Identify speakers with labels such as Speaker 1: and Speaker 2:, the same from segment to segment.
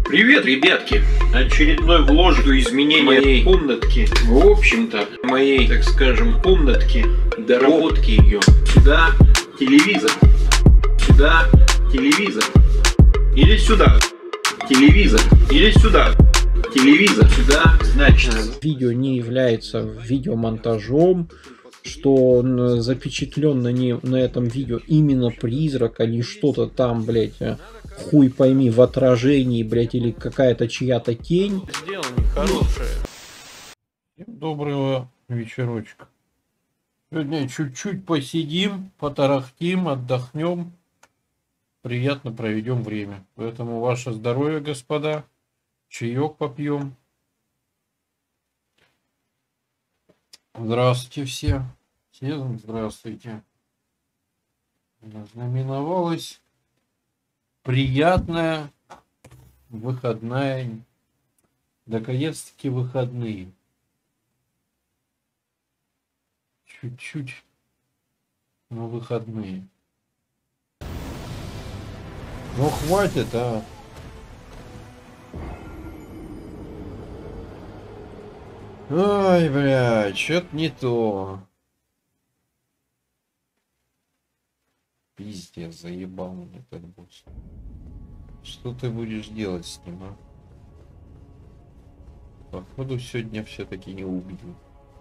Speaker 1: Привет, ребятки! Очередной вложек в изменение моей комнатки. В общем-то, моей, так скажем, комнатки, доработки ее. Сюда телевизор. Сюда телевизор. Или сюда. Телевизор. Или сюда. Телевизор. Сюда. Значит,
Speaker 2: видео не является видеомонтажом, что запечатлен на этом видео именно призрак, а не что-то там, блядь, хуй пойми, в отражении, блядь, или какая-то чья-то тень.
Speaker 3: Сделано нехорошее.
Speaker 2: Доброго вечерочка. Сегодня чуть-чуть посидим, потарахтим, отдохнем. Приятно проведем время. Поэтому ваше здоровье, господа. Чаек попьем. Здравствуйте все. Всем здравствуйте. Знаменовалась приятная выходная. Наконец-таки выходные. Чуть-чуть, но выходные. Ну хватит, а. Ой, блядь, что-то не то. Пиздец, заебал мне этот босс. Что ты будешь делать с ним, а? Походу, сегодня все-таки не убил.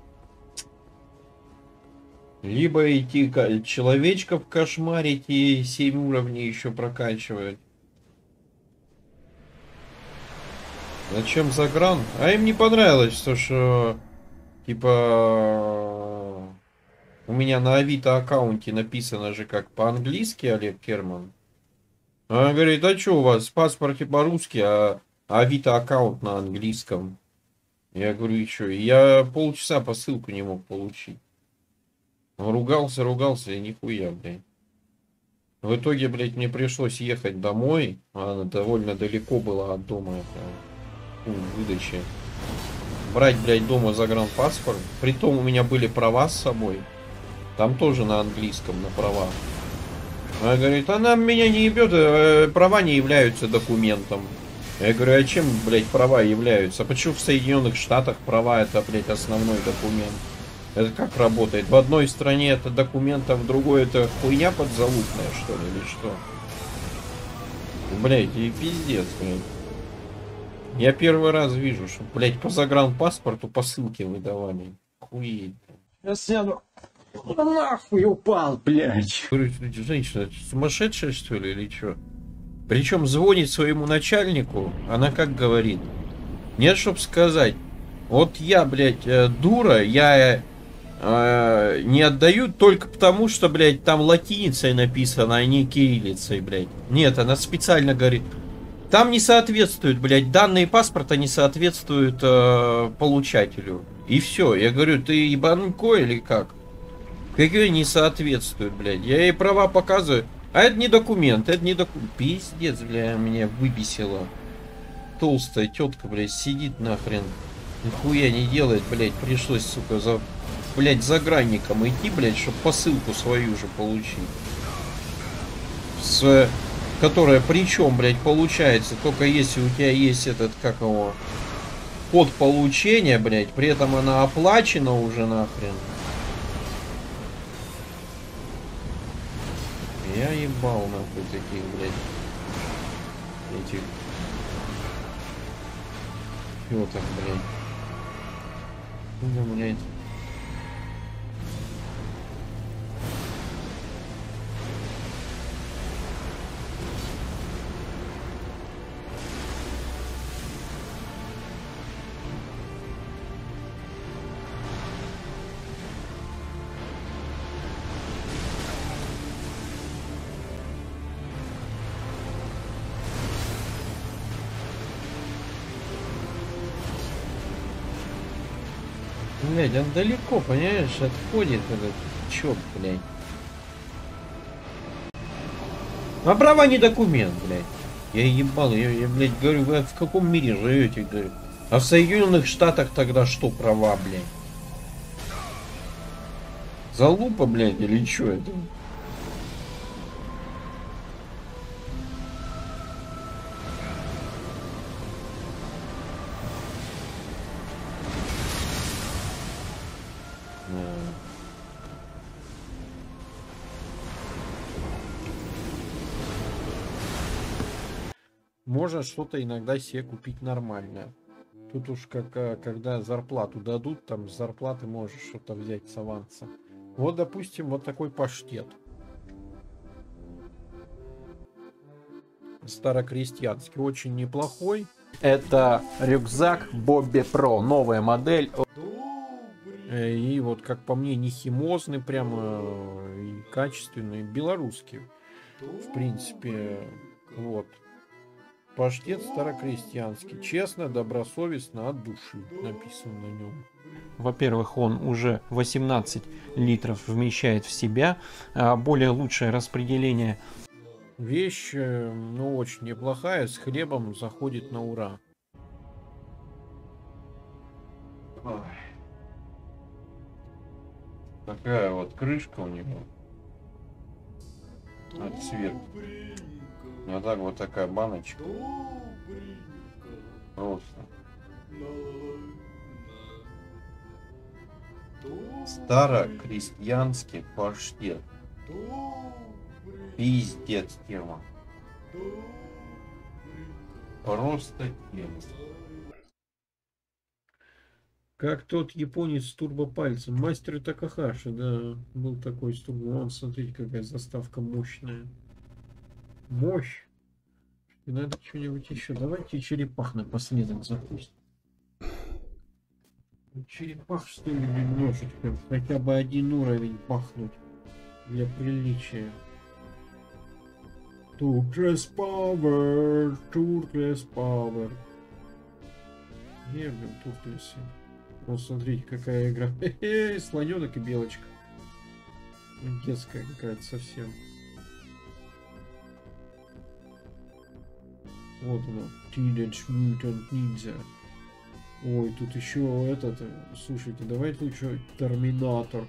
Speaker 2: Либо идти человечков кошмарить и 7 уровней еще прокачивать. Зачем загран? А им не понравилось, то что типа у меня на Авито аккаунте написано же как по-английски Олег Керман. А он говорит, а что у вас в паспорте по-русски, а Авито аккаунт на английском? Я говорю, и что? Я полчаса посылку не мог получить. Он ругался и нихуя, блядь. В итоге, блядь, мне пришлось ехать домой. Она довольно далеко была от дома. Выдачи. Брать, блядь, дома загранпаспорт. Притом у меня были права с собой. Там тоже на английском, на права. Она говорит, она меня не ебет, права не являются документом. Я говорю, а чем, блядь, права являются? Почему в Соединенных Штатах права это, блядь, основной документ? Это как работает? В одной стране это документ, а в другой это хуйня подзалупная, что ли, или что? Блядь, и пиздец, блядь. Я первый раз вижу, что, блядь, по загранпаспорту посылки выдавали. Хуеть.
Speaker 4: Я сяду. Нахуй упал, блядь.
Speaker 2: Говорю, женщина, сумасшедшая, что ли, или что? Причем звонит своему начальнику, она как говорит? Нет, чтоб сказать. Вот я, блядь, дура, я не отдаю только потому, что, блядь, там латиницей написано, а не кириллицей, блядь. Нет, она специально говорит. Там не соответствуют, блядь, данные паспорта не соответствуют получателю. И все. Я говорю, ты ебанко или как? Какие не соответствуют, блядь. Я ей права показываю. А это не документ, это не документ. Пиздец, бля, меня выбесило. Толстая тетка, блядь, сидит нахрен. Нихуя не делает, блядь. Пришлось, сука, блядь, загранником идти, блядь, чтобы посылку свою же получить. Которая причем, блядь, получается только если у тебя есть этот, как его, код получения, блядь, при этом она оплачена уже нахрен. Я ебал нахуй таких, блядь, этих фёток, блядь. Ну, блядь. Блядь, он далеко, понимаешь, отходит этот чёрт, блядь. А права не документ, блядь. Я ебал, я, блядь, говорю, вы в каком мире живете, говорю. А в Соединенных Штатах тогда что права, блядь? Залупа, блядь, или что это? можно что-то иногда себе купить нормальное. Тут уж когда зарплату дадут, там с зарплаты можешь что-то взять с аванса. Вот, допустим, вот такой паштет. Старокрестьянский, очень неплохой. Это рюкзак Bobby Pro, новая модель. И вот, как по мне, не химозный, прямо и качественный, белорусский. В принципе, вот. Паштет старокрестьянский. Честно, добросовестно, от души написано на нем. Во-первых, он уже 18 литров вмещает в себя. Более лучшее распределение. Вещь, ну, очень неплохая. С хлебом заходит на ура. Ой. Такая вот крышка у него. От сверху. Вот так вот такая баночка. Просто. Старокрестьянский паштет. Пиздец тема. Просто тема. Как тот японец с турбопальцем. Мастер Такахаши, да. Был такой с турбо. Вон, смотрите, какая заставка мощная. Мощь. И надо что-нибудь еще. Давайте черепах напоследок запустим. Черепах, что ли, немножечко. Хотя бы один уровень пахнуть. Для приличия. Turtles Power. Turtles Power. Где, блин, Turtles? Вот смотрите, какая игра. Хе-хе, слоненок и белочка. Детская какая-то совсем. Вот она. Teenage Mutant Ninja. Ой, тут еще этот. Слушайте, давайте лучше Терминатор.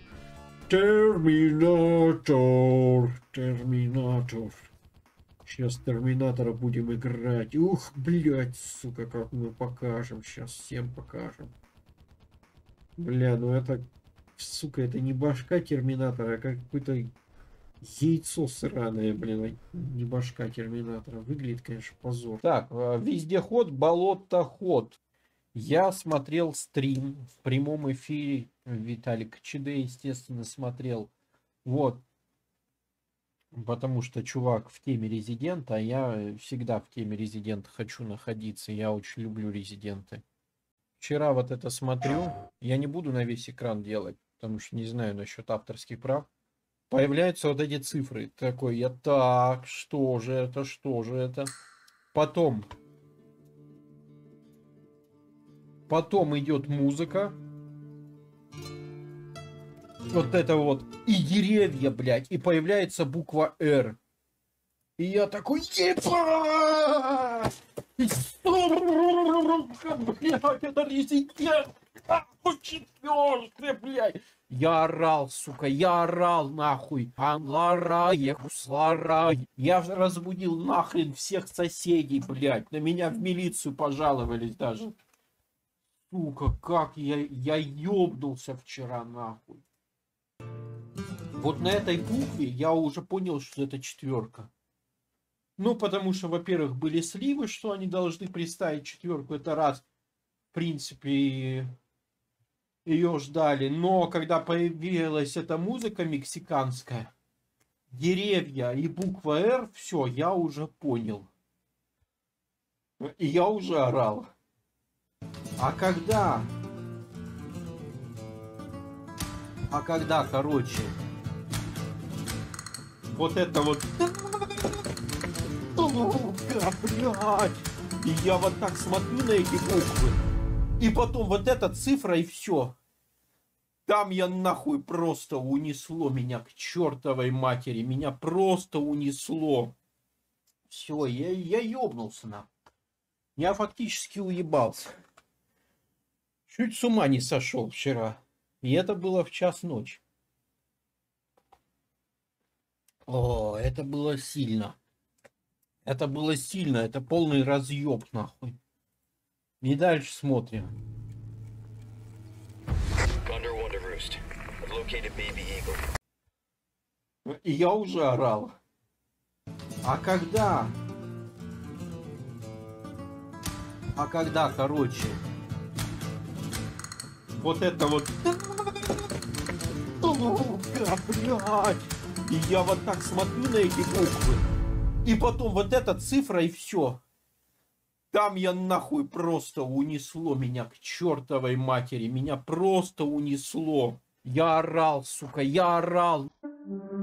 Speaker 2: Терминатор. Терминатор. Сейчас Терминатора будем играть. Ух, блядь, сука, как мы покажем. Сейчас всем покажем. Бля, ну это, сука, это не башка Терминатора, а какое-то яйцо сраное, блин, не башка Терминатора. Выглядит, конечно, позор. Так, вездеход, болотоход. Я смотрел стрим в прямом эфире. Виталик ЧД, естественно, смотрел. Вот. Потому что чувак в теме Резидента, а я всегда в теме Резидента хочу находиться. Я очень люблю Резиденты. Вчера вот это смотрю, я не буду на весь экран делать, потому что не знаю насчет авторских прав. Появляются вот эти цифры. Такой я, так, что же это, что же это? Потом идет музыка. Вот это вот. И деревья, блядь. И появляется буква R. И я такой, ебать! Блядь, это Резидент! Четвёртый, блядь! Я орал, сука, я орал нахуй. Я разбудил нахрен всех соседей, блядь. На меня в милицию пожаловались даже. Сука, как я ёбнулся вчера, нахуй. Вот на этой букве я уже понял, что это четверка. Ну, потому что, во-первых, были сливы, что они должны представить четверку. Это раз, в принципе, ее ждали. Но когда появилась эта музыка мексиканская, деревья и буква «Р», все, я уже понял. И я уже орал. А когда, короче, вот это вот... Блядь! И я вот так смотрю на эти буквы. И потом вот эта цифра и все. Там я нахуй просто унесло меня к чертовой матери. Меня просто унесло. Все, я ёбнулся нахуй. Я фактически уебался. Чуть с ума не сошел вчера. И это было в час ночи. О, это было сильно. Это было сильно. Это полный разъеб, нахуй. И дальше смотрим. И я уже орал. А когда А когда, короче, вот это вот... Блядь! И я вот так смотрю на эти буквы. И потом вот эта цифра и все. Там я нахуй просто унесло меня к чертовой матери. Меня просто унесло. Я орал, сука, я орал.